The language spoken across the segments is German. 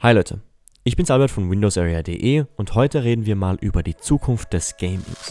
Hi Leute, ich bin's Albert von windowsarea.de und heute reden wir mal über die Zukunft des Gamings.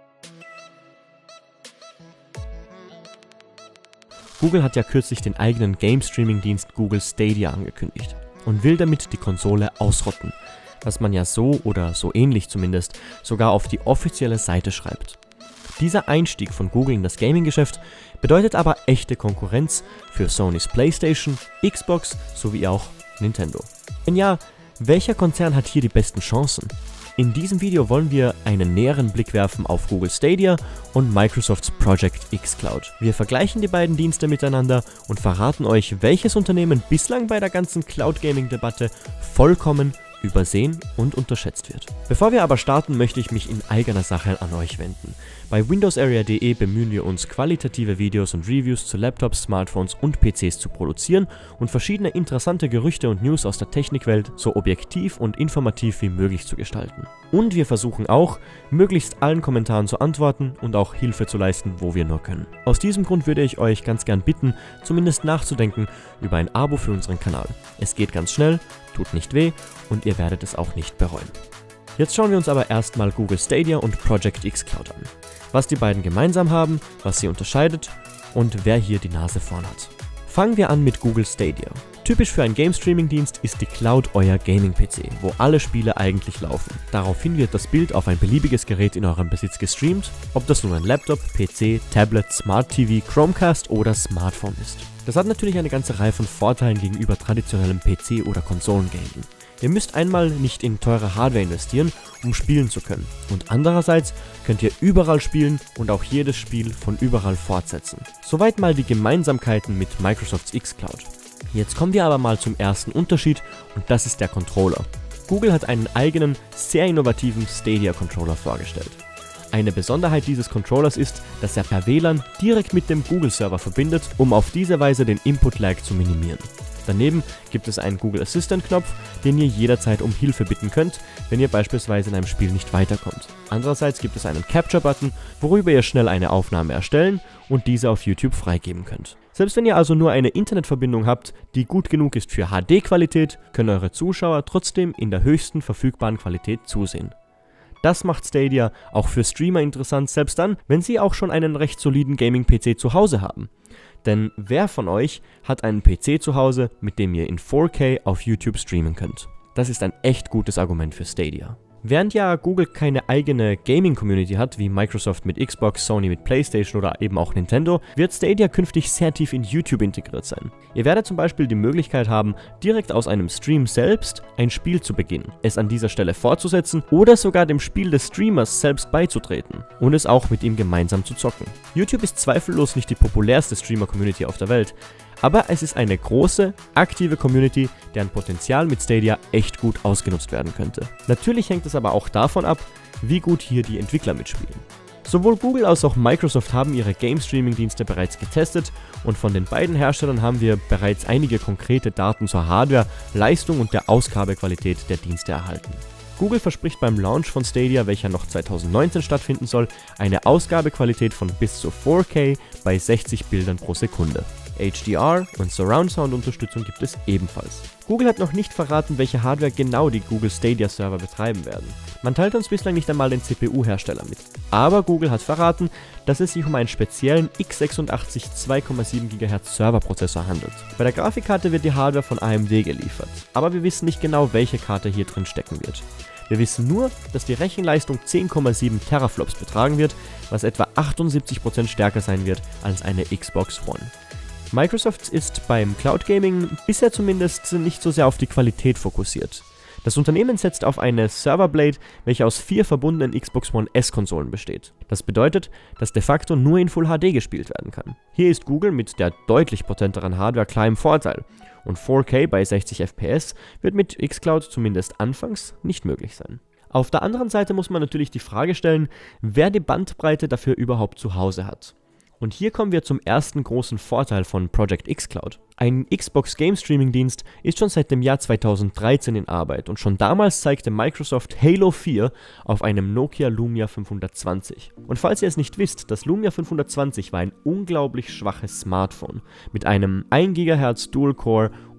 Google hat ja kürzlich den eigenen Game-Streaming-Dienst Google Stadia angekündigt und will damit die Konsole ausrotten, was man ja so oder so ähnlich zumindest sogar auf die offizielle Seite schreibt. Dieser Einstieg von Google in das Gaming-Geschäft bedeutet aber echte Konkurrenz für Sonys PlayStation, Xbox sowie auch Nintendo. Wenn ja, welcher Konzern hat hier die besten Chancen? In diesem Video wollen wir einen näheren Blick werfen auf Google Stadia und Microsofts Project xCloud. Wir vergleichen die beiden Dienste miteinander und verraten euch, welches Unternehmen bislang bei der ganzen Cloud-Gaming-Debatte vollkommen übersehen und unterschätzt wird. Bevor wir aber starten, möchte ich mich in eigener Sache an euch wenden. Bei windowsarea.de bemühen wir uns, qualitative Videos und Reviews zu Laptops, Smartphones und PCs zu produzieren und verschiedene interessante Gerüchte und News aus der Technikwelt so objektiv und informativ wie möglich zu gestalten. Und wir versuchen auch, möglichst allen Kommentaren zu antworten und auch Hilfe zu leisten, wo wir nur können. Aus diesem Grund würde ich euch ganz gern bitten, zumindest nachzudenken über ein Abo für unseren Kanal. Es geht ganz schnell, tut nicht weh und ihr werdet es auch nicht bereuen. Jetzt schauen wir uns aber erstmal Google Stadia und Project xCloud an. Was die beiden gemeinsam haben, was sie unterscheidet und wer hier die Nase vorn hat. Fangen wir an mit Google Stadia. Typisch für einen Game-Streaming-Dienst ist die Cloud euer Gaming-PC, wo alle Spiele eigentlich laufen. Daraufhin wird das Bild auf ein beliebiges Gerät in eurem Besitz gestreamt, ob das nun ein Laptop, PC, Tablet, Smart TV, Chromecast oder Smartphone ist. Das hat natürlich eine ganze Reihe von Vorteilen gegenüber traditionellem PC- oder Konsolengaming. Ihr müsst einmal nicht in teure Hardware investieren, um spielen zu können. Und andererseits könnt ihr überall spielen und auch jedes Spiel von überall fortsetzen. Soweit mal die Gemeinsamkeiten mit Microsofts xCloud. Jetzt kommen wir aber mal zum ersten Unterschied und das ist der Controller. Google hat einen eigenen, sehr innovativen Stadia-Controller vorgestellt. Eine Besonderheit dieses Controllers ist, dass er per WLAN direkt mit dem Google-Server verbindet, um auf diese Weise den Input-Lag zu minimieren. Daneben gibt es einen Google Assistant-Knopf, den ihr jederzeit um Hilfe bitten könnt, wenn ihr beispielsweise in einem Spiel nicht weiterkommt. Andererseits gibt es einen Capture-Button, worüber ihr schnell eine Aufnahme erstellen und diese auf YouTube freigeben könnt. Selbst wenn ihr also nur eine Internetverbindung habt, die gut genug ist für HD-Qualität, können eure Zuschauer trotzdem in der höchsten verfügbaren Qualität zusehen. Das macht Stadia auch für Streamer interessant, selbst dann, wenn sie auch schon einen recht soliden Gaming-PC zu Hause haben. Denn wer von euch hat einen PC zu Hause, mit dem ihr in 4K auf YouTube streamen könnt? Das ist ein echt gutes Argument für Stadia. Während ja Google keine eigene Gaming-Community hat, wie Microsoft mit Xbox, Sony mit PlayStation oder eben auch Nintendo, wird Stadia künftig sehr tief in YouTube integriert sein. Ihr werdet zum Beispiel die Möglichkeit haben, direkt aus einem Stream selbst ein Spiel zu beginnen, es an dieser Stelle fortzusetzen oder sogar dem Spiel des Streamers selbst beizutreten und es auch mit ihm gemeinsam zu zocken. YouTube ist zweifellos nicht die populärste Streamer-Community auf der Welt, aber es ist eine große, aktive Community, deren Potenzial mit Stadia echt gut ausgenutzt werden könnte. Natürlich hängt es aber auch davon ab, wie gut hier die Entwickler mitspielen. Sowohl Google als auch Microsoft haben ihre Game-Streaming-Dienste bereits getestet und von den beiden Herstellern haben wir bereits einige konkrete Daten zur Hardware, Leistung und der Ausgabequalität der Dienste erhalten. Google verspricht beim Launch von Stadia, welcher noch 2019 stattfinden soll, eine Ausgabequalität von bis zu 4K bei 60 Bildern pro Sekunde. HDR und Surround Sound Unterstützung gibt es ebenfalls. Google hat noch nicht verraten, welche Hardware genau die Google Stadia Server betreiben werden. Man teilt uns bislang nicht einmal den CPU-Hersteller mit. Aber Google hat verraten, dass es sich um einen speziellen x86 2,7 GHz Serverprozessor handelt. Bei der Grafikkarte wird die Hardware von AMD geliefert, aber wir wissen nicht genau, welche Karte hier drin stecken wird. Wir wissen nur, dass die Rechenleistung 10,7 Teraflops betragen wird, was etwa 78% stärker sein wird als eine Xbox One. Microsoft ist beim Cloud Gaming bisher zumindest nicht so sehr auf die Qualität fokussiert. Das Unternehmen setzt auf eine Serverblade, welche aus 4 verbundenen Xbox One S-Konsolen besteht. Das bedeutet, dass de facto nur in Full HD gespielt werden kann. Hier ist Google mit der deutlich potenteren Hardware klar im Vorteil und 4K bei 60 FPS wird mit xCloud zumindest anfangs nicht möglich sein. Auf der anderen Seite muss man natürlich die Frage stellen, wer die Bandbreite dafür überhaupt zu Hause hat. Und hier kommen wir zum ersten großen Vorteil von Project xCloud. Ein Xbox Game Streaming Dienst ist schon seit dem Jahr 2013 in Arbeit und schon damals zeigte Microsoft Halo 4 auf einem Nokia Lumia 520. Und falls ihr es nicht wisst, das Lumia 520 war ein unglaublich schwaches Smartphone mit einem 1 GHz Dual-Core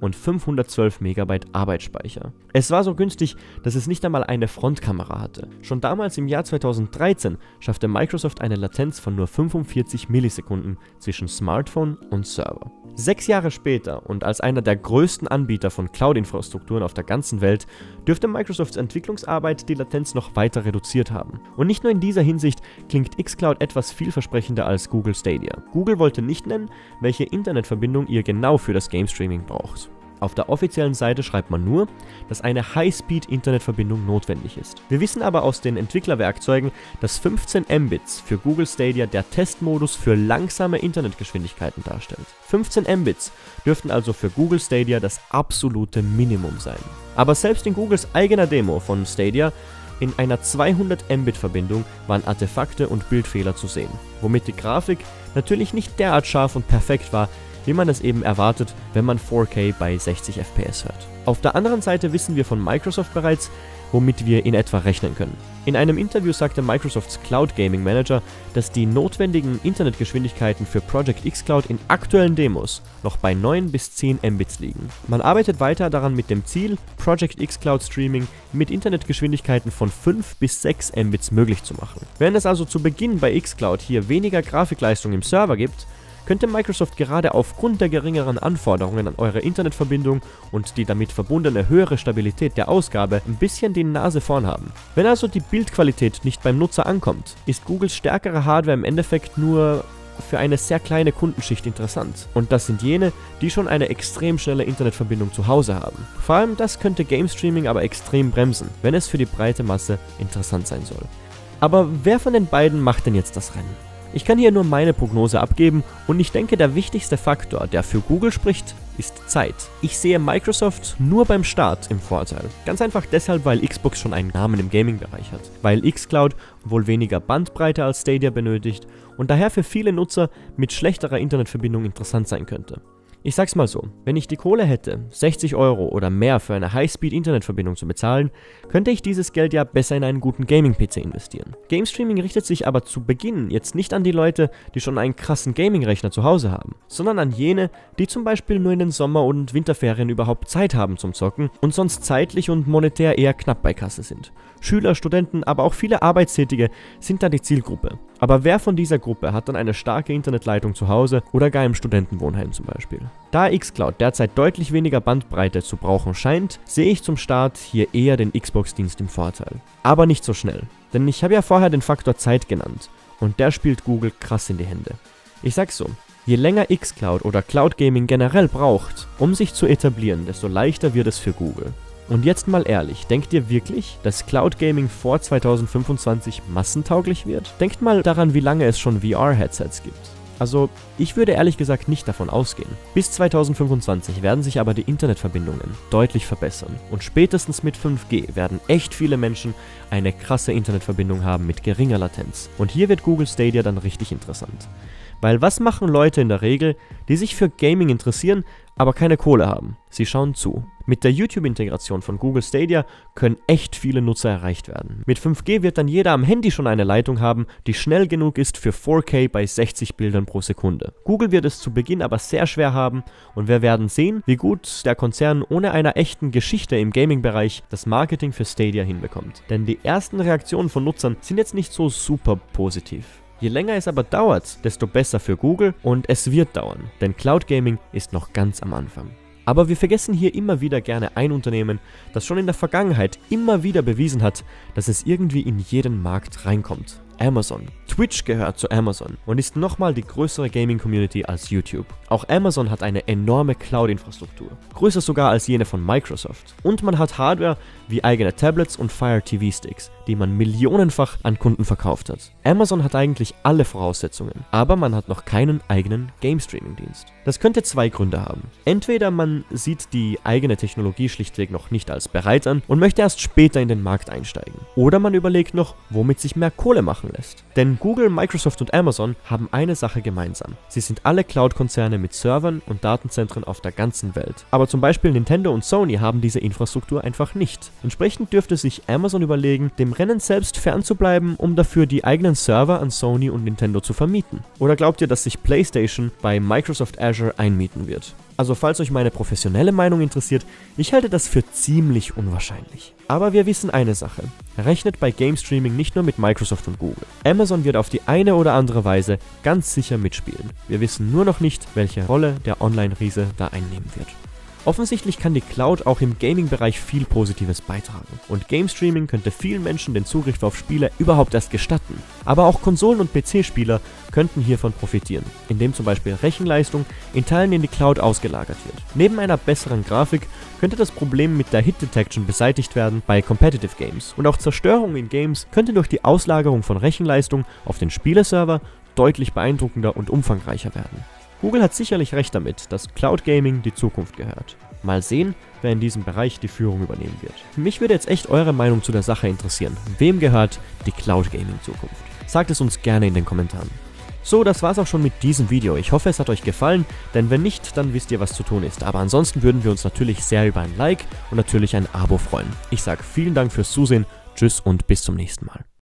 und 512 MB Arbeitsspeicher. Es war so günstig, dass es nicht einmal eine Frontkamera hatte. Schon damals im Jahr 2013 schaffte Microsoft eine Latenz von nur 45 Millisekunden zwischen Smartphone und Server. 6 Jahre später und als einer der größten Anbieter von Cloud-Infrastrukturen auf der ganzen Welt dürfte Microsofts Entwicklungsarbeit die Latenz noch weiter reduziert haben. Und nicht nur in dieser Hinsicht klingt xCloud etwas vielversprechender als Google Stadia. Google wollte nicht nennen, welche Internetverbindung ihr genau für das Game Streaming braucht. Auf der offiziellen Seite schreibt man nur, dass eine High-Speed-Internetverbindung notwendig ist. Wir wissen aber aus den Entwicklerwerkzeugen, dass 15 Mbits für Google Stadia der Testmodus für langsame Internetgeschwindigkeiten darstellt. 15 Mbits dürften also für Google Stadia das absolute Minimum sein. Aber selbst in Googles eigener Demo von Stadia in einer 200 Mbit Verbindung waren Artefakte und Bildfehler zu sehen, womit die Grafik natürlich nicht derart scharf und perfekt war, wie man es eben erwartet, wenn man 4K bei 60 FPS hört. Auf der anderen Seite wissen wir von Microsoft bereits, womit wir in etwa rechnen können. In einem Interview sagte Microsofts Cloud Gaming Manager, dass die notwendigen Internetgeschwindigkeiten für Project xCloud in aktuellen Demos noch bei 9 bis 10 Mbits liegen. Man arbeitet weiter daran mit dem Ziel, Project xCloud Streaming mit Internetgeschwindigkeiten von 5 bis 6 Mbits möglich zu machen. Wenn es also zu Beginn bei xCloud hier weniger Grafikleistung im Server gibt, könnte Microsoft gerade aufgrund der geringeren Anforderungen an eure Internetverbindung und die damit verbundene höhere Stabilität der Ausgabe ein bisschen die Nase vorn haben. Wenn also die Bildqualität nicht beim Nutzer ankommt, ist Googles stärkere Hardware im Endeffekt nur für eine sehr kleine Kundenschicht interessant. Und das sind jene, die schon eine extrem schnelle Internetverbindung zu Hause haben. Vor allem das könnte Game Streaming aber extrem bremsen, wenn es für die breite Masse interessant sein soll. Aber wer von den beiden macht denn jetzt das Rennen? Ich kann hier nur meine Prognose abgeben und ich denke, der wichtigste Faktor, der für Google spricht, ist Zeit. Ich sehe Microsoft nur beim Start im Vorteil. Ganz einfach deshalb, weil Xbox schon einen Namen im Gaming-Bereich hat. Weil xCloud wohl weniger Bandbreite als Stadia benötigt und daher für viele Nutzer mit schlechterer Internetverbindung interessant sein könnte. Ich sag's mal so, wenn ich die Kohle hätte, 60 € oder mehr für eine High-Speed-Internetverbindung zu bezahlen, könnte ich dieses Geld ja besser in einen guten Gaming-PC investieren. Game Streaming richtet sich aber zu Beginn jetzt nicht an die Leute, die schon einen krassen Gaming-Rechner zu Hause haben, sondern an jene, die zum Beispiel nur in den Sommer- und Winterferien überhaupt Zeit haben zum Zocken und sonst zeitlich und monetär eher knapp bei Kasse sind. Schüler, Studenten, aber auch viele Arbeitstätige sind da die Zielgruppe. Aber wer von dieser Gruppe hat dann eine starke Internetleitung zu Hause oder gar im Studentenwohnheim zum Beispiel? Da xCloud derzeit deutlich weniger Bandbreite zu brauchen scheint, sehe ich zum Start hier eher den Xbox-Dienst im Vorteil. Aber nicht so schnell, denn ich habe ja vorher den Faktor Zeit genannt und der spielt Google krass in die Hände. Ich sag's so, je länger xCloud oder Cloud Gaming generell braucht, um sich zu etablieren, desto leichter wird es für Google. Und jetzt mal ehrlich, denkt ihr wirklich, dass Cloud Gaming vor 2025 massentauglich wird? Denkt mal daran, wie lange es schon VR-Headsets gibt. Also, ich würde ehrlich gesagt nicht davon ausgehen. Bis 2025 werden sich aber die Internetverbindungen deutlich verbessern. Und spätestens mit 5G werden echt viele Menschen eine krasse Internetverbindung haben mit geringer Latenz. Und hier wird Google Stadia dann richtig interessant. Weil was machen Leute in der Regel, die sich für Gaming interessieren, aber keine Kohle haben? Sie schauen zu. Mit der YouTube-Integration von Google Stadia können echt viele Nutzer erreicht werden. Mit 5G wird dann jeder am Handy schon eine Leitung haben, die schnell genug ist für 4K bei 60 Bildern pro Sekunde. Google wird es zu Beginn aber sehr schwer haben und wir werden sehen, wie gut der Konzern ohne einer echten Geschichte im Gaming-Bereich das Marketing für Stadia hinbekommt. Denn die ersten Reaktionen von Nutzern sind jetzt nicht so super positiv. Je länger es aber dauert, desto besser für Google und es wird dauern, denn Cloud Gaming ist noch ganz am Anfang. Aber wir vergessen hier immer wieder gerne ein Unternehmen, das schon in der Vergangenheit immer wieder bewiesen hat, dass es irgendwie in jeden Markt reinkommt. Amazon. Twitch gehört zu Amazon und ist nochmal die größere Gaming-Community als YouTube. Auch Amazon hat eine enorme Cloud-Infrastruktur, größer sogar als jene von Microsoft. Und man hat Hardware wie eigene Tablets und Fire TV-Sticks, die man millionenfach an Kunden verkauft hat. Amazon hat eigentlich alle Voraussetzungen, aber man hat noch keinen eigenen Game-Streaming-Dienst. Das könnte zwei Gründe haben. Entweder man sieht die eigene Technologie schlichtweg noch nicht als bereit an und möchte erst später in den Markt einsteigen. Oder man überlegt noch, womit sich mehr Kohle machen machen lässt. Denn Google, Microsoft und Amazon haben eine Sache gemeinsam. Sie sind alle Cloud-Konzerne mit Servern und Datenzentren auf der ganzen Welt. Aber zum Beispiel Nintendo und Sony haben diese Infrastruktur einfach nicht. Entsprechend dürfte sich Amazon überlegen, dem Rennen selbst fernzubleiben, um dafür die eigenen Server an Sony und Nintendo zu vermieten. Oder glaubt ihr, dass sich PlayStation bei Microsoft Azure einmieten wird? Also falls euch meine professionelle Meinung interessiert, ich halte das für ziemlich unwahrscheinlich. Aber wir wissen eine Sache: Rechnet bei Game Streaming nicht nur mit Microsoft und Google. Amazon wird auf die eine oder andere Weise ganz sicher mitspielen. Wir wissen nur noch nicht, welche Rolle der Online-Riese da einnehmen wird. Offensichtlich kann die Cloud auch im Gaming-Bereich viel Positives beitragen. Und Game Streaming könnte vielen Menschen den Zugriff auf Spiele überhaupt erst gestatten. Aber auch Konsolen- und PC-Spieler könnten hiervon profitieren, indem zum Beispiel Rechenleistung in Teilen in die Cloud ausgelagert wird. Neben einer besseren Grafik könnte das Problem mit der Hit Detection beseitigt werden bei Competitive Games. Und auch Zerstörung in Games könnte durch die Auslagerung von Rechenleistung auf den Spieleserver deutlich beeindruckender und umfangreicher werden. Google hat sicherlich recht damit, dass Cloud Gaming die Zukunft gehört. Mal sehen, wer in diesem Bereich die Führung übernehmen wird. Mich würde jetzt echt eure Meinung zu der Sache interessieren. Wem gehört die Cloud Gaming Zukunft? Sagt es uns gerne in den Kommentaren. So, das war's auch schon mit diesem Video. Ich hoffe, es hat euch gefallen, denn wenn nicht, dann wisst ihr, was zu tun ist. Aber ansonsten würden wir uns natürlich sehr über ein Like und natürlich ein Abo freuen. Ich sage vielen Dank fürs Zusehen, tschüss und bis zum nächsten Mal.